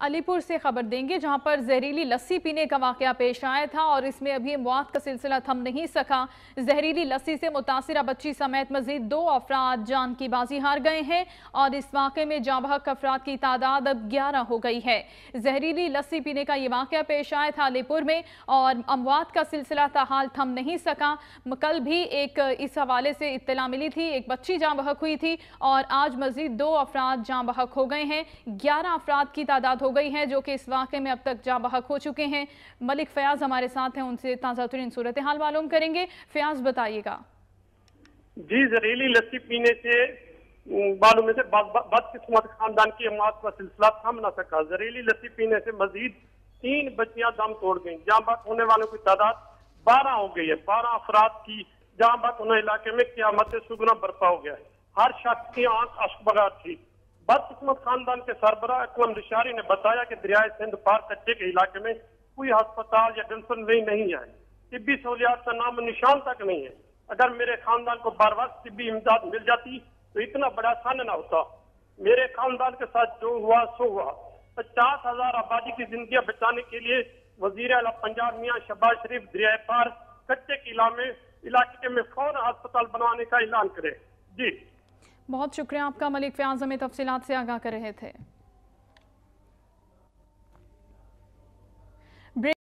علی پور سے خبر دیں گے جہاں پر زہریلی لسی پینے کا واقعہ پیش آیا تھا اور اس میں ابھی اموات کا سلسلہ تھم نہیں سکا۔ زہریلی لسی سے متاثرہ بچی سمیت مزید 2 افراد جان کی بازی ہار گئے ہیں اور اس واقعے میں جاں بحق افراد کی تعداد اب 11 ہو گئی ہے۔ زہریلی لسی پینے کا یہ واقعہ پیش آیا تھا علی پور میں اور اموات کا سلسلہ تاحال تھم نہیں سکا۔ کل بھی ایک اس حوالے سے اطلاع ملی تھی، ایک بچی جاں بحق ہوئی تھی اور آج مزید 2 افراد جاں بحق ہو گئے ہیں۔ 11 افراد کی تعداد ہو گئی ہے جو کہ اس واقعے میں اب تک جاں بحق ہو چکے ہیں۔ ملک فیاض ہمارے ساتھ ہیں، ان سے تازہ ترین صورتحال معلوم کریں گے۔ فیاض بتائیے گا۔ جی، زہریلی لسی پینے سے معلوم ہے بدقسمت خاندان کی اموات کا سلسلہ تھم نہ سکا۔ زہریلی لسی پینے سے مزید 3 بچیاں دم توڑ گئیں۔ جاں بحق ہونے والوں کی تعداد 12 ہو گئی ہے۔ 12 افراد کی جاں بحق ہونے علاقے میں قیامت سگنا برپا ہو گیا ہے۔ ہر شخص کی آنکھ اشک بگار تھی۔ بدقسمت خاندان کے سربراہ اکرم رشاری نے بتایا کہ دریائے سندھ پار کچے کے علاقے میں کوئی ہسپتال یا ڈسپنسری نہیں ہے۔ طبی سہولیات کا نام و نشان تک نہیں ہے۔ اگر میرے خاندان کو بر وقت طبی امداد مل جاتی تو اتنا بڑا سن نہ ہوتا۔ میرے خاندان کے ساتھ جو ہوا سو ہوا۔ 50,000 آبادی کی زندگیاں بچانے کے لیے وزیر اعلیٰ پنجاب میاں شہباز شریف دریائے پار کچے کے علاقے میں فوراً ہسپتال بنوانے کا اعلان کرے۔ جی بہت شکریہ آپ کا ملک فیاض، ہمیں تفصیلات سے آگاہ کر رہے تھے۔